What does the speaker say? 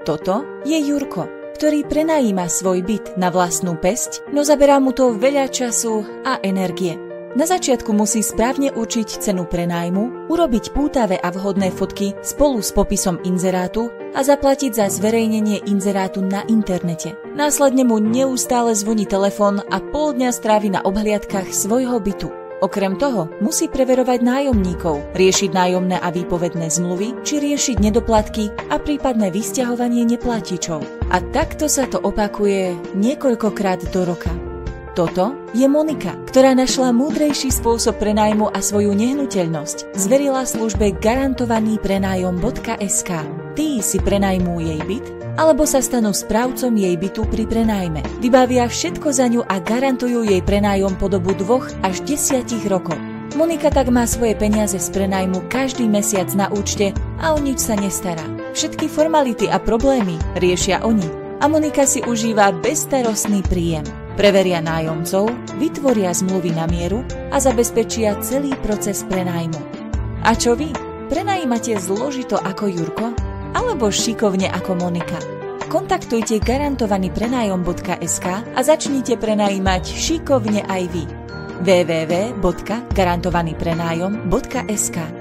Toto je Jurko, ktorý prenajíma svoj byt na vlastnú päsť, no zaberá mu to veľa času a energie. Na začiatku musí správne určiť cenu prenájmu, urobiť pútavé a vhodné fotky spolu s popisom inzerátu a zaplatiť za zverejnenie inzerátu na internete. Následne mu neustále zvoní telefón a pol dňa strávi na obhliadkach svojho bytu. Okrem toho musí preverovať nájomníkov, riešiť nájomné a výpovedné zmluvy, či riešiť nedoplatky a prípadné vysťahovanie neplatičov. A takto sa to opakuje niekoľkokrát do roka. Toto je Monika, ktorá našla múdrejší spôsob prenájmu a svoju nehnuteľnosť zverila službe garantovanýprenájom.sk. Tí si prenajmú jej byt, alebo sa stanú správcom jej bytu pri prenájme. Vybavia všetko za ňu a garantujú jej prenájom po dobu 2 až 10 rokov. Monika tak má svoje peniaze z prenajmu každý mesiac na účte a o nič sa nestará. Všetky formality a problémy riešia oni a Monika si užíva bezstarostný príjem. Preveria nájomcov, vytvoria zmluvy na mieru a zabezpečia celý proces prenájmu. A čo vy? Prenajímate zložito ako Jurko? Alebo šikovne ako Monika? Kontaktujte garantovanýprenájom.sk a začnite prenajímať šikovne aj vy. www.garantovanýprenájom.sk